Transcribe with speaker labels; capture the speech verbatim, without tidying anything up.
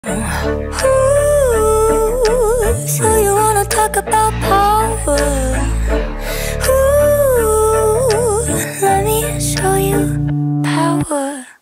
Speaker 1: Ooh, so you wanna talk about power? Ooh, let me show you power.